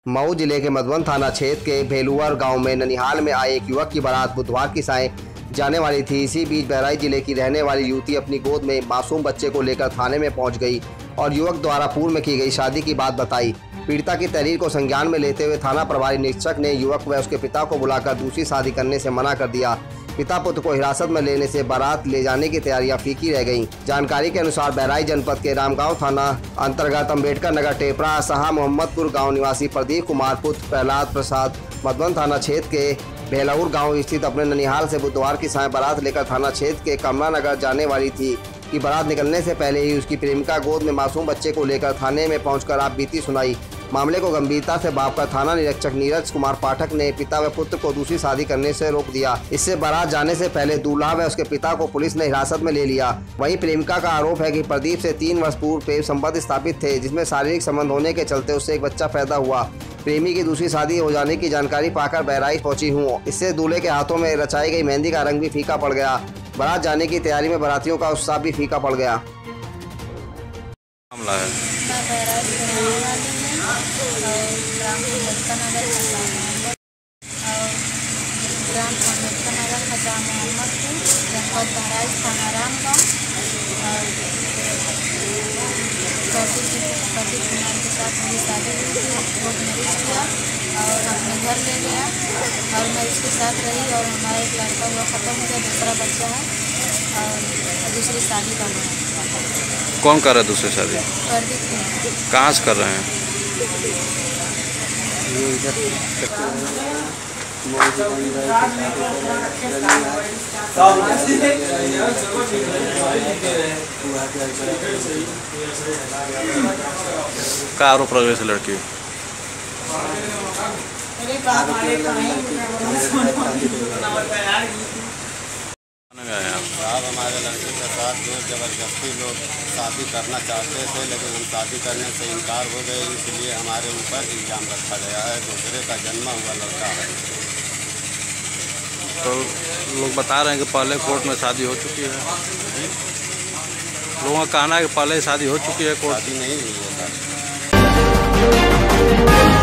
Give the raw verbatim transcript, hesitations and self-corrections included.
मऊ जिले के मधुबन थाना क्षेत्र के भेलुवर गांव में ननिहाल में आए एक युवक की बारात बुधवार की सायं जाने वाली थी। इसी बीच बहराइच जिले की रहने वाली युवती अपनी गोद में मासूम बच्चे को लेकर थाने में पहुंच गई और युवक द्वारा पूर्व में की गई शादी की बात बताई। पीड़िता की तहरीर को संज्ञान में लेते हुए थाना प्रभारी निरीक्षक ने युवक व उसके पिता को बुलाकर दूसरी शादी करने से मना कर दिया। पिता पुत्र को हिरासत में लेने से बारात ले जाने की तैयारियां फीकी रह गईं। जानकारी के अनुसार बहराइच जनपद के रामगांव थाना अंतर्गत अम्बेडकर नगर टेपरा शाह मोहम्मदपुर गांव निवासी प्रदीप कुमार पुत्र प्रहलाद प्रसाद मधुबन थाना क्षेत्र के भेलौर गांव स्थित अपने ननिहाल से बुधवार की सायं बारात लेकर थाना क्षेत्र के कमला नगर जाने वाली थी कि बारात निकलने से पहले ही उसकी प्रेमिका गोद में मासूम बच्चे को लेकर थाने में पहुंचकर आप बीती सुनाई। मामले को गंभीरता से भांपकर थाना निरीक्षक नीरज कुमार पाठक ने पिता व पुत्र को दूसरी शादी करने से रोक दिया। इससे बारात जाने से पहले दूल्हा व उसके पिता को पुलिस ने हिरासत में ले लिया। वहीं प्रेमिका का आरोप है कि प्रदीप से तीन वर्ष पूर्व प्रेम संबंध स्थापित थे, जिसमें शारीरिक संबंध होने के चलते उससे एक बच्चा पैदा हुआ। प्रेमी की दूसरी शादी हो जाने की जानकारी पाकर बहराइच पहुंची हूँ। इससे दूल्हे के हाथों में रचाई गई मेहंदी का रंग भी फीका पड़ गया। बारात जाने की तैयारी में बारातियों का उत्साह भी फीका पड़ गया। मामला है प्रदीप कुमार के साथ मेरी शादी हुई थी, बहुत मैरिज किया और अपने घर ले गया और मैं उसके साथ रही और हमारा एक लड़का हुआ ख़त्म हो गया, दूसरा बच्चा है और दूसरी शादी कर रहे हैं। कौन कर रहा है दूसरी शादी? प्रदीप कुमार। कहाँ से कर रहे हैं? क्या आरोप लग रहे लड़की? साहब हमारे लड़के के साथ जो जबरदस्ती लोग शादी करना चाहते थे, लेकिन हम शादी करने से इनकार हो गए, इसलिए हमारे ऊपर इल्ज़ाम रखा गया है। दूसरे का जन्मा हुआ लड़का है। तो लोग बता रहे हैं कि पहले कोर्ट में शादी हो चुकी है। लोगों का कहना है कि पहले शादी हो चुकी है, कोर्ट शादी नहीं हुई है।